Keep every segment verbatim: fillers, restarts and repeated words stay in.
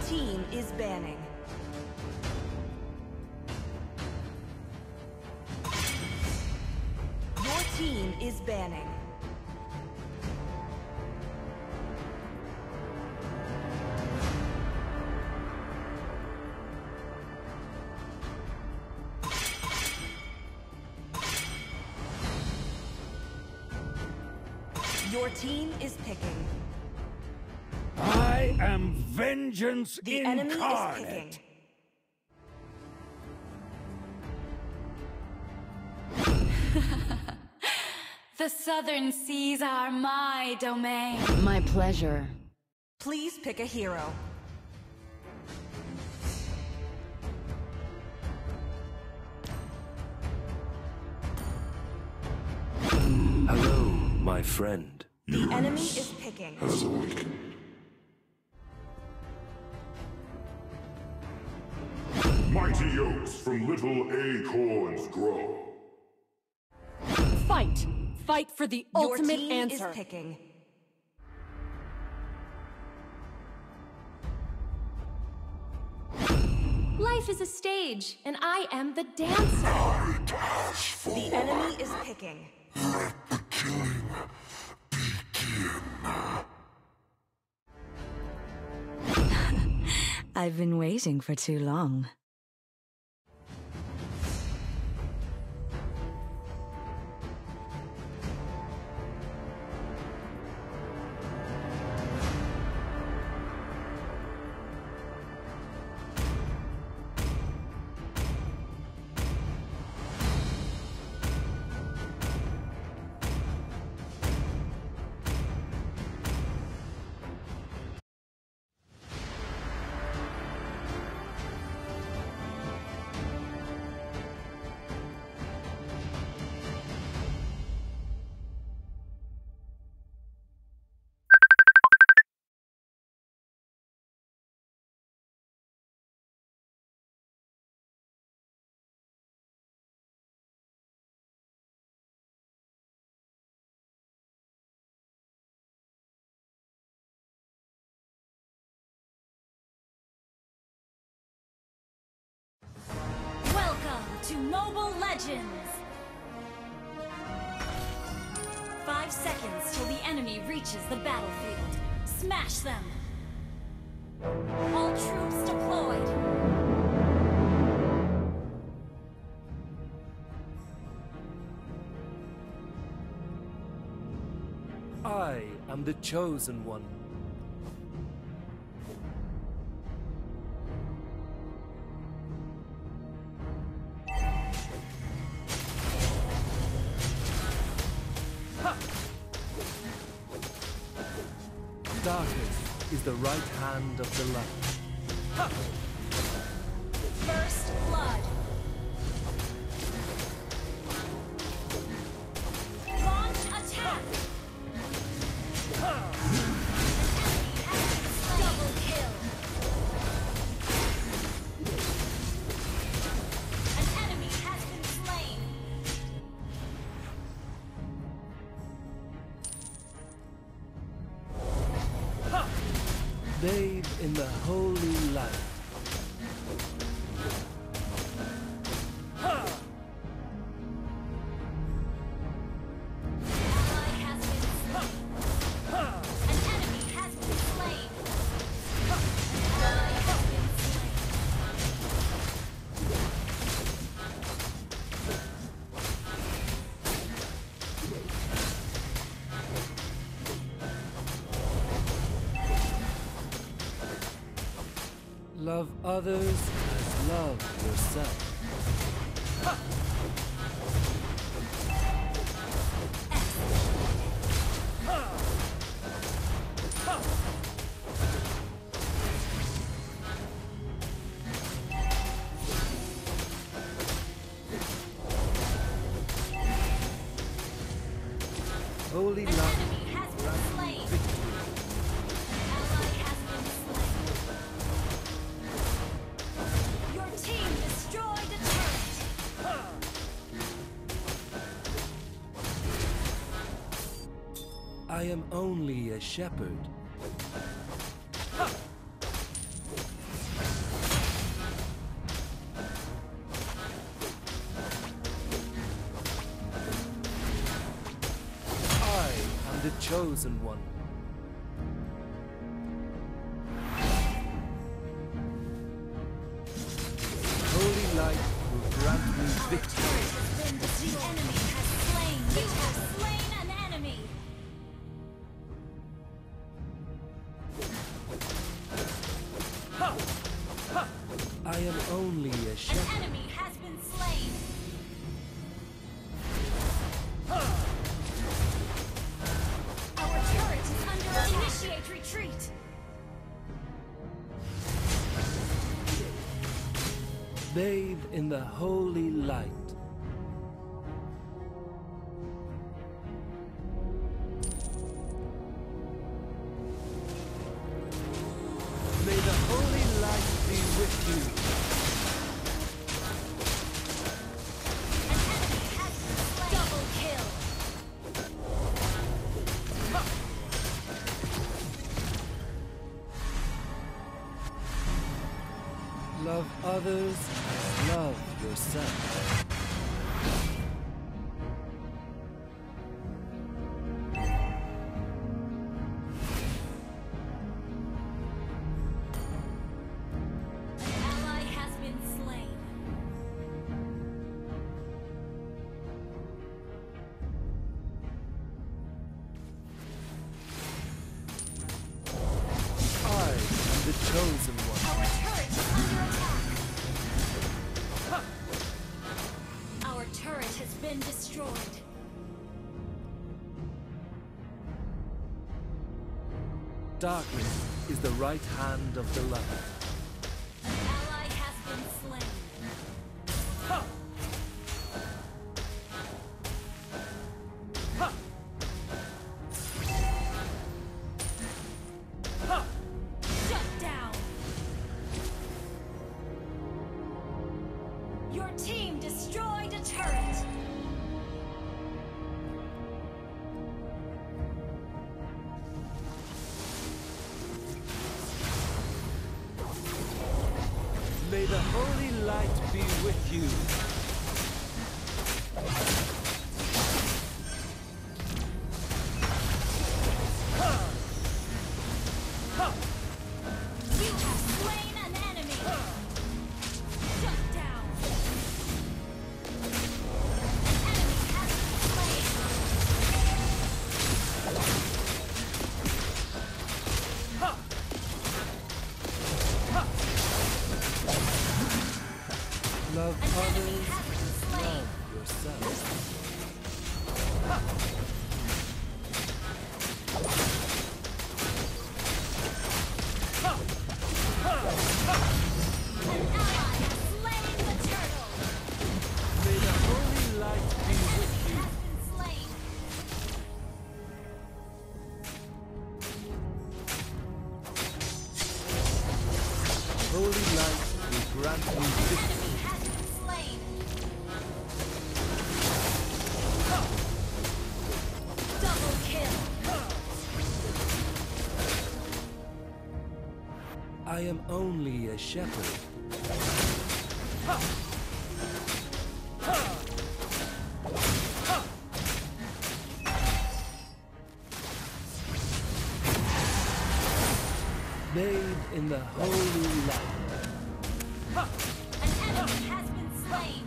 team is banning. Your team is banning. Your team is picking. I am vengeance The incarnate. enemy is picking. The southern seas are my domain. My pleasure. Please pick a hero. Hello, my friend. The enemy is picking. Mighty oaks from little acorns grow. Fight! Fight for the Your ultimate team answer. is picking. Life is a stage, and I am the dancer. The enemy is picking. I've been waiting for too long. Welcome to Mobile Legends! Five seconds till the enemy reaches the battlefield. Smash them! All troops deployed! I am the chosen one. Darkness is the right hand of the light. Ha! First blood! Launch attack! Double kill! An enemy has been slain! Bathe in the holy light. Ally has been slain. An enemy has been slain. Ally has been Love others as love yourself. Holy An love. enemy has been slain. An ally has been slain. Your team destroyed a turret. I am only a shepherd. chosen one. Holy light will grant me victory. The enemy has slain. You have slain an enemy. I am only a An shepherd. enemy has been slain. Our turret is under attack. Initiate retreat. Bathe in the holy light. May the holy light be with you. An enemy has been slain. Double kill. Love others as love yourself. An ally has been slain. I am the chosen one. Our turret is under attack. Our turret has been destroyed. Darkness is the right hand of the light. An ally has been slain. Shut down. Your team destroyed a turret. May the holy light be with you. You have slain an enemy. Shut down. An enemy has been slain. Love An enemy others has been as slain. love yourself. An ally has slain the turtle. May the holy light be with you. Has been slain. Holy light will grant me An victory. enemy has been slain. Double kill. I am only a shepherd. Bathe in the holy light. An enemy has been slain.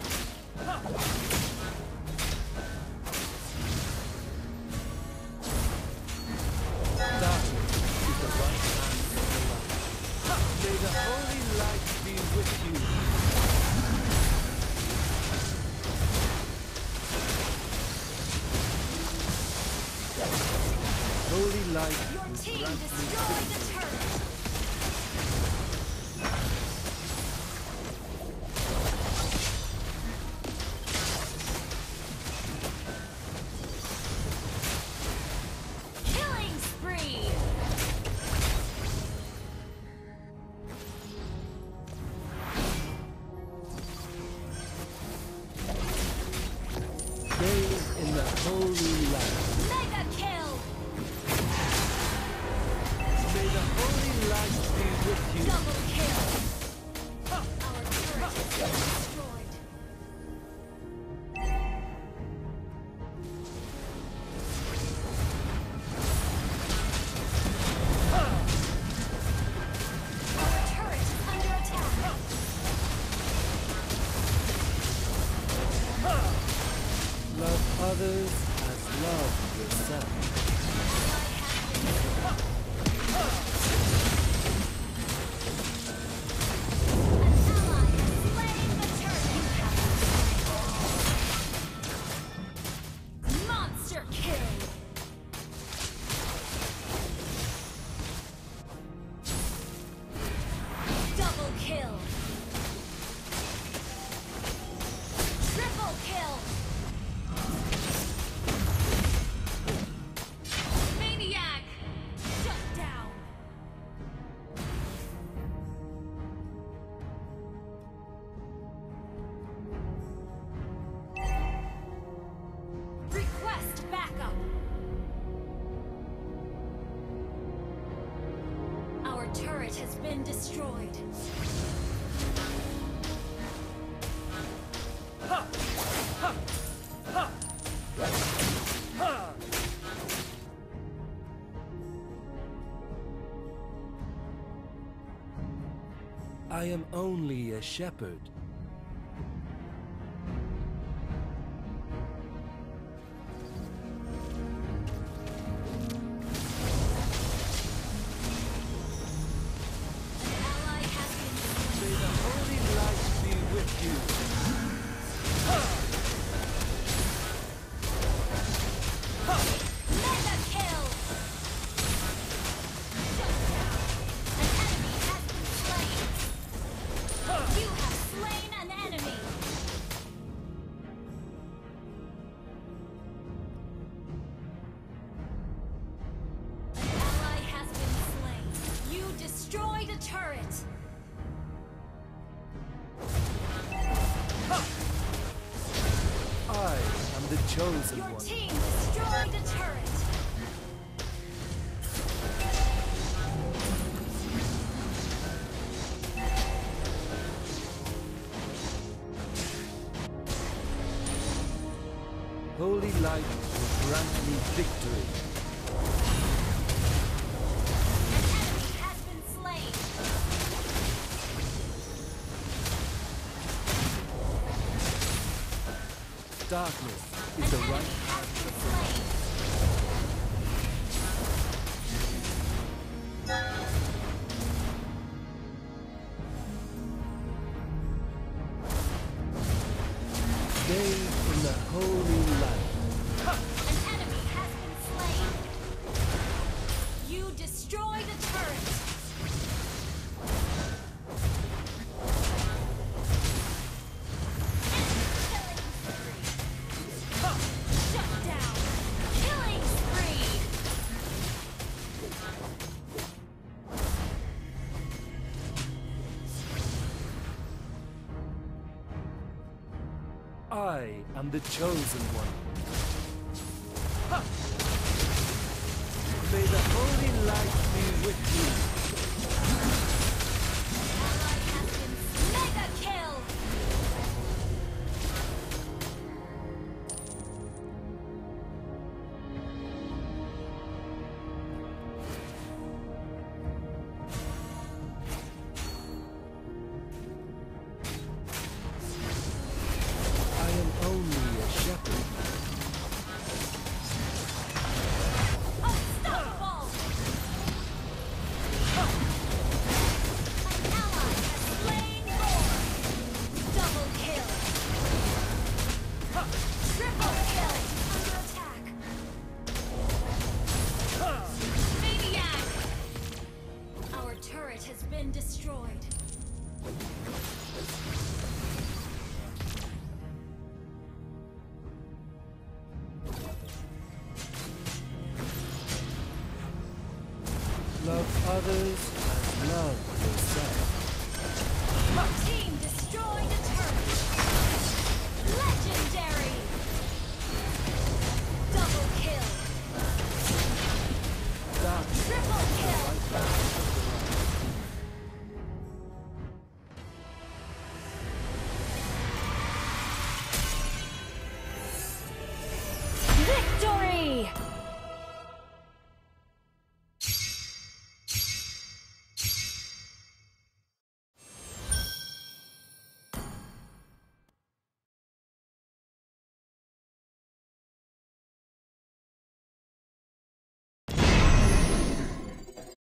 Darkness is the right hand of the light. May the holy light be with you. Holy light Your will team grant me destroyed a turret. Killing spree. bathe in the holy light. Mega kill. May the holy light others as love yourself. Monster kill! Double kill! Triple kill! Maniac! Shut down! Request backup! Our turret has been destroyed. I am only a shepherd. An ally has been May the holy light be with you. Mega kill! Shut down! An enemy has been slain! You have slain an enemy! An ally has been slain. You destroyed a turret! I am the chosen Your one. team destroyed a turret! Holy light will grant me victory. An enemy has been slain! Darkness An is the enemy right. has been slain! Stay in the holy light. An enemy has been slain! You destroyed a turret! Shut down! Killing spree! I am the chosen one. May the holy light be with you. Ally has been mega kill! I am only a shepherd. Unstoppable! An ally has slain Thor! Double kill! Triple kill! Under attack! Maniac! Our turret has been destroyed. Love others as love yourself. Your team destroyed a turret! Legendary! Double kill! Darkness Triple kill! Victory!